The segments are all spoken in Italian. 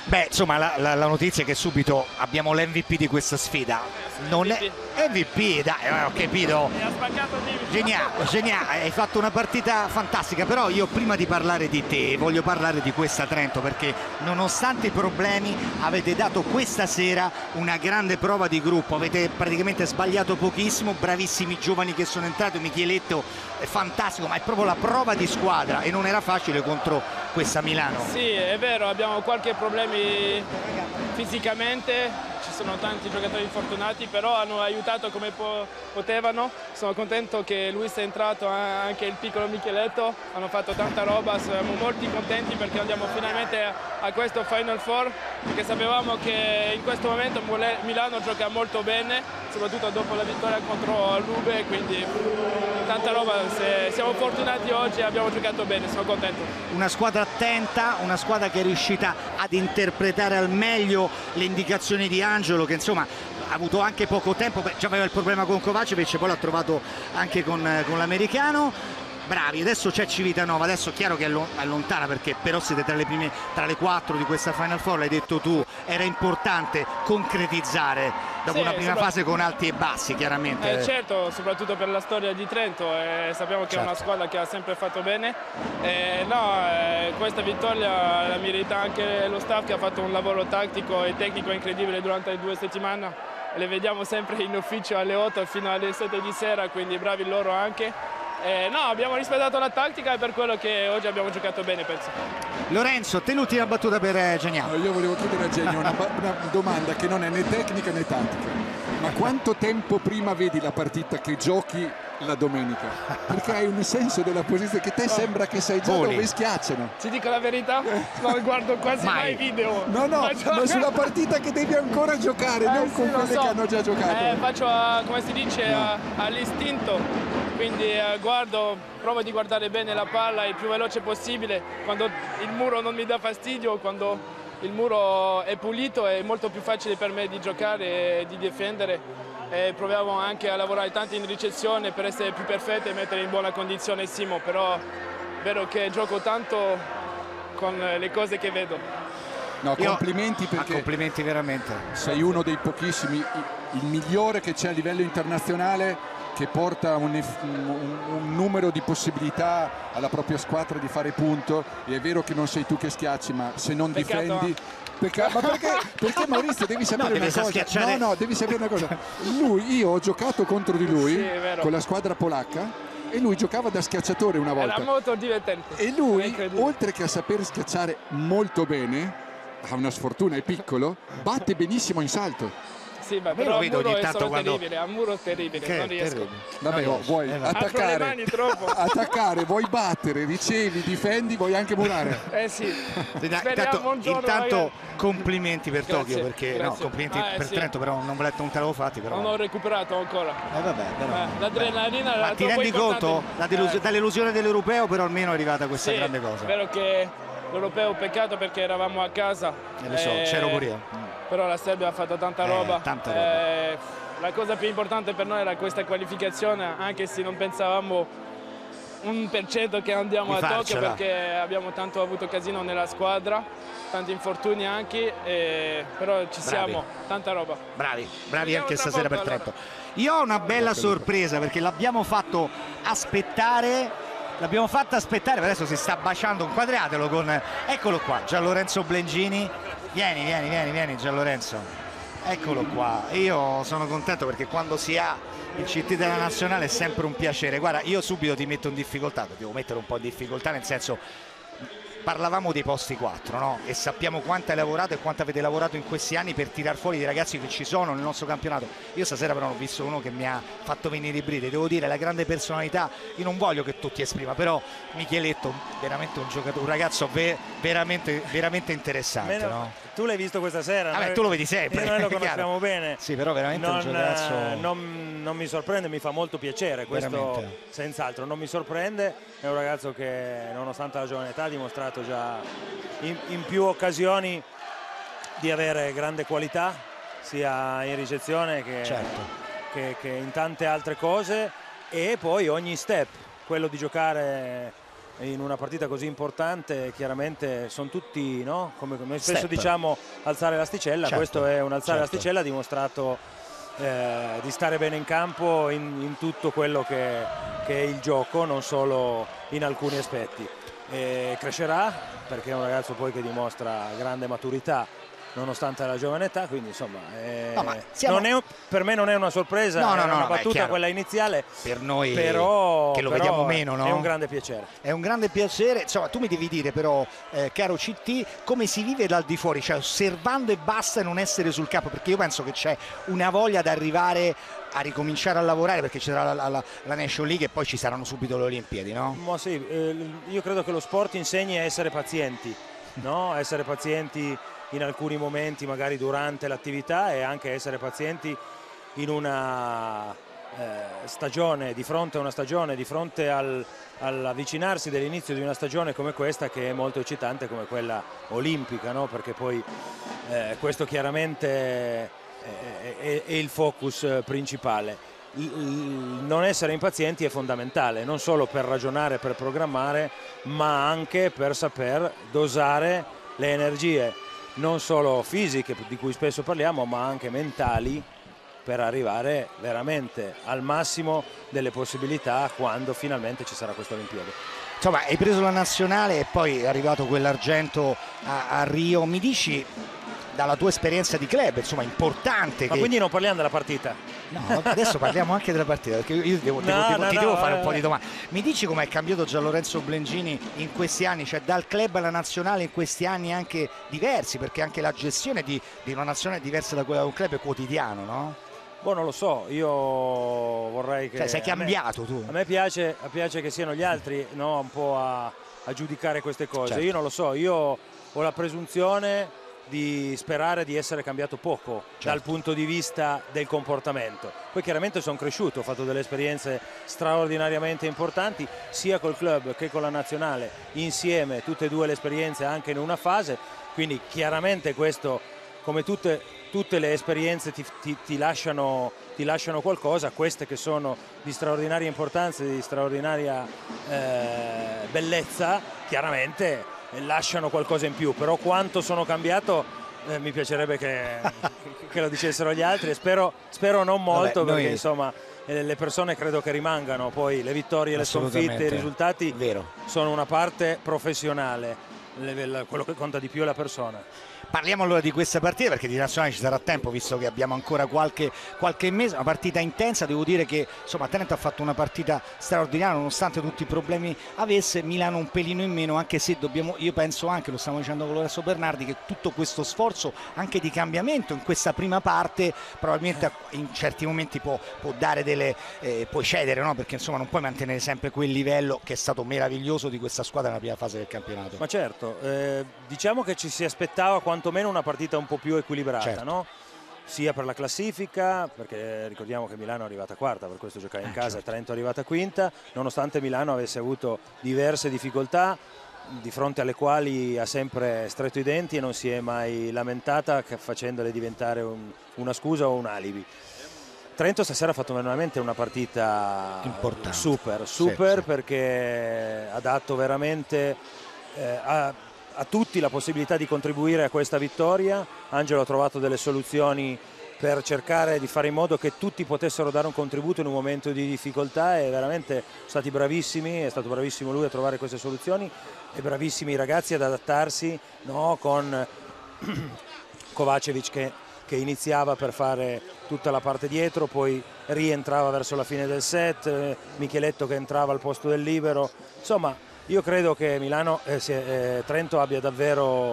Beh, insomma, la notizia è che subito abbiamo l'MVP di questa sfida. Non è MVP, dai, ho capito. Geniale, hai fatto una partita fantastica, però io prima di parlare di te voglio parlare di questa Trento, perché nonostante i problemi avete dato questa sera una grande prova di gruppo, avete praticamente sbagliato pochissimo, bravissimi giovani che sono entrati, Micheletto è fantastico, ma è proprio la prova di squadra e non era facile contro questa Milano. Sì, è vero, abbiamo qualche problemi fisicamente, ci sono tanti giocatori infortunati, però hanno aiutato come potevano. Sono contento che Luis è entrato, anche il piccolo Micheletto, hanno fatto tanta roba, siamo molti contenti perché andiamo finalmente a questo Final Four, perché sapevamo che in questo momento Milano gioca molto bene, soprattutto dopo la vittoria contro Lube, quindi tanta roba. Siamo fortunati oggi e abbiamo giocato bene, sono contento. Una squadra attenta, una squadra che è riuscita ad interpretare al meglio le indicazioni di Angelo, che insomma ha avuto anche poco tempo, già aveva il problema con Kovacevic, poi l'ha trovato anche con l'americano. Bravi, adesso c'è Civitanova, adesso è chiaro che allontana, perché però siete tra le 4 di questa Final Four, l'hai detto tu, era importante concretizzare dopo una prima fase con alti e bassi, chiaramente. Certo, soprattutto per la storia di Trento, sappiamo che è una squadra che ha sempre fatto bene. Questa vittoria la merita anche lo staff, che ha fatto un lavoro tattico e tecnico incredibile durante le 2 settimane. Le vediamo sempre in ufficio alle 8 fino alle 7 di sera, quindi bravi loro anche. Abbiamo rispettato la tattica e per quello che oggi abbiamo giocato bene, penso. Lorenzo, te l'ultima battuta per Geniano. Io volevo chiedere a Genio una domanda che non è né tecnica né tattica. Ma quanto tempo prima vedi la partita che giochi la domenica? Perché hai un senso della posizione che te sembra che sai già dove schiacciano. Ti dico la verità? Non guardo quasi mai video. No, ma sulla partita che devi ancora giocare, non con quelle che hanno già giocato. Faccio, come si dice, all'istinto. Quindi provo di guardare bene la palla il più veloce possibile. Quando il muro non mi dà fastidio, quando il muro è pulito è molto più facile per me di giocare e di difendere. Proviamo anche a lavorare tanto in ricezione per essere più perfetti e mettere in buona condizione Simo, però è vero che gioco tanto con le cose che vedo. No, complimenti, perché complimenti veramente. Sei uno dei pochissimi, il migliore che c'è a livello internazionale, che porta un numero di possibilità alla propria squadra di fare punto. E è vero che non sei tu che schiacci, ma se non difendi... Ma perché Maurizio devi sapere una cosa? No, devi sapere una cosa. Io ho giocato contro di lui con la squadra polacca e lui giocava da schiacciatore una volta. Era molto divertente. E lui, oltre che a saper schiacciare molto bene, ha una sfortuna, è piccolo, batte benissimo in salto. Sì, però a muro è solo terribile, a muro terribile, non riesco. Vabbè, vuoi attaccare, vuoi battere, ricevi, difendi, vuoi anche murare. Sì. Intanto complimenti per Tokyo, perché complimenti per Trento, però non te l'avevo fatti. Però. Non ho recuperato ancora. L'adrenalina ma ti rendi conto dall'illusione dell'europeo, però almeno è arrivata questa grande cosa. Spero che l'europeo, peccato perché eravamo a casa. Lo so, c'ero pure io. Però la Serbia ha fatto tanta roba. La cosa più importante per noi era questa qualificazione, anche se non pensavamo 1% che andiamo a Tokyo, perché abbiamo tanto avuto casino nella squadra, tanti infortuni anche, però ci siamo, tanta roba. Bravi anche stasera per Trento. Io ho una bella sorpresa, perché l'abbiamo fatto aspettare. Adesso si sta baciando, inquadriatelo con... Eccolo qua, Gianlorenzo Blengini. Vieni Gianlorenzo, eccolo qua. Io sono contento perché quando si ha il CT della nazionale è sempre un piacere. Guarda, io subito ti metto in difficoltà, ti devo mettere un po' in difficoltà, nel senso, parlavamo dei posti 4, no? E sappiamo quanto hai lavorato e quanto avete lavorato in questi anni per tirar fuori dei ragazzi che ci sono nel nostro campionato. Io stasera però ho visto uno che mi ha fatto venire i brividi, devo dire, la grande personalità. Io non voglio che tu ti esprima, però Micheletto veramente un giocatore, un ragazzo veramente interessante, no? Tu l'hai visto questa sera? Vabbè, tu lo vedi sempre. Noi lo conosciamo bene. Sì, però veramente un ragazzo... Non mi sorprende, mi fa molto piacere, questo senz'altro. Non mi sorprende, è un ragazzo che nonostante la giovane età ha dimostrato già in più occasioni di avere grande qualità, sia in ricezione che in tante altre cose, e poi ogni step, quello di giocare in una partita così importante chiaramente sono tutti, no? Come noi spesso Step. diciamo, alzare l'asticella. Certo, Questo è un alzare certo. l'asticella, ha dimostrato di stare bene in campo in tutto quello che è il gioco, non solo in alcuni aspetti. Crescerà perché è un ragazzo poi che dimostra grande maturità nonostante la giovane età, quindi insomma per me non è una sorpresa, No, è una no, battuta quella iniziale, per noi però, che lo vediamo meno, no? È un grande piacere. È un grande piacere. Insomma, tu mi devi dire però, caro CT, come si vive dal di fuori, cioè osservando e basta e non essere sul campo, perché io penso che c'è una voglia di arrivare a ricominciare a lavorare, perché ci sarà la Nation League e poi ci saranno subito le Olimpiadi, no? Ma sì, io credo che lo sport insegni a essere pazienti, no? Essere pazienti in alcuni momenti, magari durante l'attività, e anche essere pazienti in una stagione, di fronte a una stagione, di fronte all'avvicinarsi dell'inizio di una stagione come questa, che è molto eccitante, come quella olimpica, no? Perché poi questo chiaramente è il focus principale. Non essere impazienti è fondamentale, non solo per ragionare, per programmare, ma anche per saper dosare le energie, non solo fisiche, di cui spesso parliamo, ma anche mentali, per arrivare veramente al massimo delle possibilità quando finalmente ci sarà questa Olimpiade. Insomma, hai preso la nazionale e poi è arrivato quell'argento a Rio. Mi dici, dalla tua esperienza di club, insomma, importante. Ma quindi non parliamo della partita? No, adesso parliamo anche della partita, perché io ti devo fare un po' di domande. Mi dici com'è cambiato Gianlorenzo Blengini in questi anni, cioè dal club alla nazionale in questi anni anche diversi, perché anche la gestione di una nazionale diversa da quella di un club è quotidiano, no? Boh, non lo so, io vorrei che... Cioè, sei cambiato tu. A me piace che siano gli altri, no, un po' a giudicare queste cose. Certo. Io non lo so, io ho la presunzione di sperare di essere cambiato poco, certo, dal punto di vista del comportamento. Poi chiaramente sono cresciuto, ho fatto delle esperienze straordinariamente importanti sia col club che con la nazionale, insieme, tutte e due le esperienze anche in una fase, quindi chiaramente questo, come tutte le esperienze, ti lasciano qualcosa. Queste che sono di straordinaria importanza, di straordinaria bellezza, chiaramente lasciano qualcosa in più, però quanto sono cambiato mi piacerebbe che lo dicessero gli altri, e spero non molto. Vabbè, perché insomma le persone credo che rimangano, poi le vittorie, le sconfitte, i risultati sono una parte professionale, quello che conta di più è la persona. Parliamo allora di questa partita, perché di nazionale ci sarà tempo, visto che abbiamo ancora qualche mese. Una partita intensa, devo dire che insomma Trento ha fatto una partita straordinaria nonostante tutti i problemi avesse. Milano un pelino in meno, anche se io penso anche, lo stiamo dicendo con Lorenzo Bernardi, che tutto questo sforzo anche di cambiamento in questa prima parte probabilmente in certi momenti può dare può cedere, no? Perché insomma non puoi mantenere sempre quel livello che è stato meraviglioso di questa squadra nella prima fase del campionato. Ma certo, diciamo che ci si aspettava quantomeno una partita un po' più equilibrata, certo, no? Sia per la classifica, perché ricordiamo che Milano è arrivata quarta, per questo giocare in casa, certo, Trento è arrivata quinta, nonostante Milano avesse avuto diverse difficoltà di fronte alle quali ha sempre stretto i denti e non si è mai lamentata, facendole diventare una scusa o un alibi. Trento stasera ha fatto veramente una partita importante, super, sì, perché ha dato veramente a tutti la possibilità di contribuire a questa vittoria. Angelo ha trovato delle soluzioni per cercare di fare in modo che tutti potessero dare un contributo in un momento di difficoltà, e veramente sono stati bravissimi, è stato bravissimo lui a trovare queste soluzioni e bravissimi i ragazzi ad adattarsi, no? Con Kovacevic che iniziava per fare tutta la parte dietro, poi rientrava verso la fine del set, Micheletto che entrava al posto del libero. Insomma, io credo che Trento abbia davvero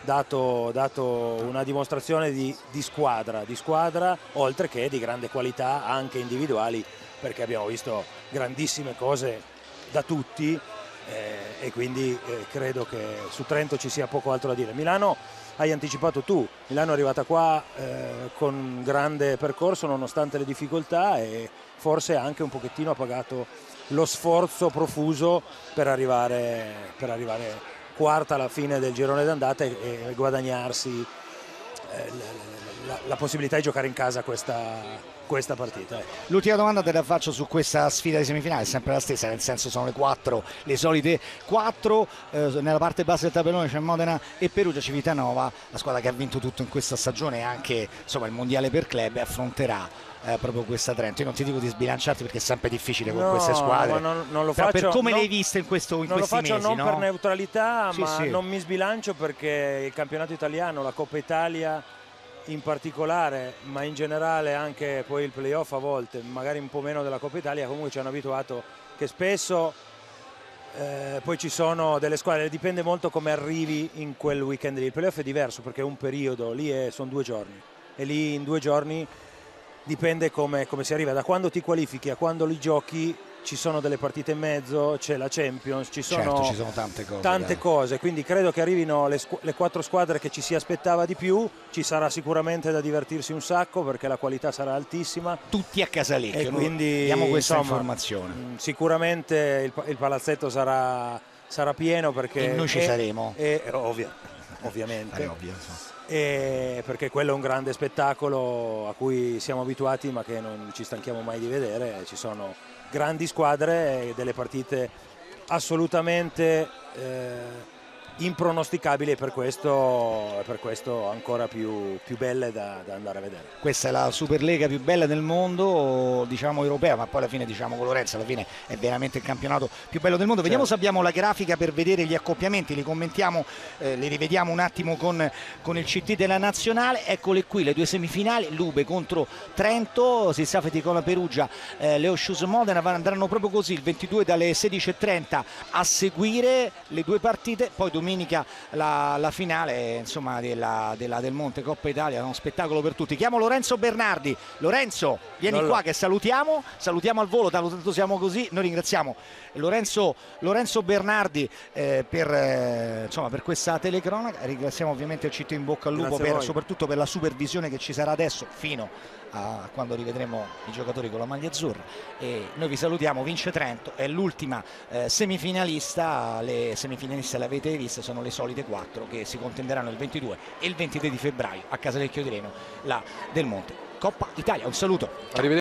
dato una dimostrazione di squadra, oltre che di grande qualità anche individuali, perché abbiamo visto grandissime cose da tutti, e quindi credo che su Trento ci sia poco altro da dire. Milano, hai anticipato tu, Milano è arrivata qua con un grande percorso nonostante le difficoltà, e forse anche un pochettino ha pagato lo sforzo profuso per arrivare quarta alla fine del girone d'andata e guadagnarsi la possibilità di giocare in casa questa questa partita. L'ultima domanda te la faccio su questa sfida di semifinale, è sempre la stessa, nel senso sono le solite 4, nella parte bassa del tabellone c'è Modena e Perugia. Civitanova, la squadra che ha vinto tutto in questa stagione e anche insomma il mondiale per club, affronterà proprio questa Trento. Io non ti dico di sbilanciarti perché è sempre difficile con queste squadre, non lo faccio, per come le hai viste in questi mesi. Non lo faccio mesi, non no? per neutralità, sì, ma sì. non mi sbilancio perché il campionato italiano, la Coppa Italia in particolare, ma in generale anche poi il playoff a volte, magari un po' meno della Coppa Italia, comunque ci hanno abituato che spesso poi ci sono delle squadre, dipende molto come arrivi in quel weekend lì. Il playoff è diverso perché è un periodo, lì sono 2 giorni e lì in 2 giorni dipende come si arriva, da quando ti qualifichi a quando li giochi. Ci sono delle partite in mezzo, c'è la Champions, ci sono tante cose, quindi credo che arrivino le 4 squadre che ci si aspettava di più. Ci sarà sicuramente da divertirsi un sacco perché la qualità sarà altissima. Tutti a Casalecchio, e quindi diamo questa insomma, informazione. Sicuramente il palazzetto sarà pieno perché e noi ci saremo. Ovviamente. Perché quello è un grande spettacolo a cui siamo abituati ma che non ci stanchiamo mai di vedere. Ci sono grandi squadre e delle partite assolutamente impronosticabili e per questo ancora più belle da andare a vedere. Questa è la Superlega più bella del mondo, diciamo europea, ma poi alla fine diciamo con Lorenzo, alla fine è veramente il campionato più bello del mondo. Vediamo se abbiamo la grafica per vedere gli accoppiamenti, li commentiamo, li rivediamo un attimo con il CT della nazionale. Eccole qui le 2 semifinali, Lube contro Trento, Sissafeti con la Perugia, Leo Scius Modena, andranno proprio così il 22 dalle 16:30 a seguire le 2 partite, poi domenica la finale insomma del Monte Coppa Italia, uno spettacolo per tutti. Chiamo Lorenzo Bernardi. Lorenzo, vieni qua che salutiamo al volo, tanto siamo così. Noi ringraziamo Lorenzo Bernardi per questa telecronaca, ringraziamo ovviamente il CT In Bocca al Lupo soprattutto per la supervisione che ci sarà adesso fino a quando rivedremo i giocatori con la maglia azzurra, e noi vi salutiamo. Vince Trento, è l'ultima semifinalista, le semifinaliste le avete viste, sono le solite 4 che si contenderanno il 22 e il 23 di febbraio a Casalecchio di Reno, là del Monte Coppa Italia. Un saluto.